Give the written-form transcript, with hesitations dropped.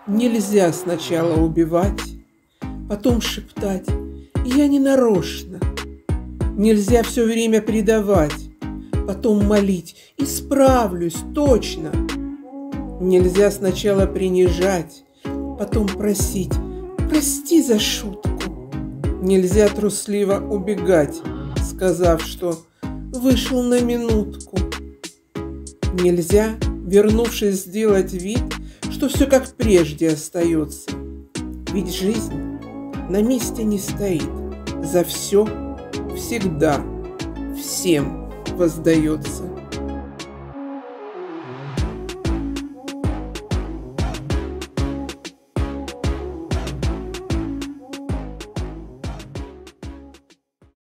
Нельзя сначала убивать, потом шептать «я не нарочно». Нельзя все время предавать, потом молить «исправлюсь точно». Нельзя сначала принижать, потом просить «прости за шутку». Нельзя трусливо убегать, сказав, что вышел на минутку. Нельзя, вернувшись, сделать вид, что все как прежде остается. Ведь жизнь на месте не стоит, за все всегда всем воздается.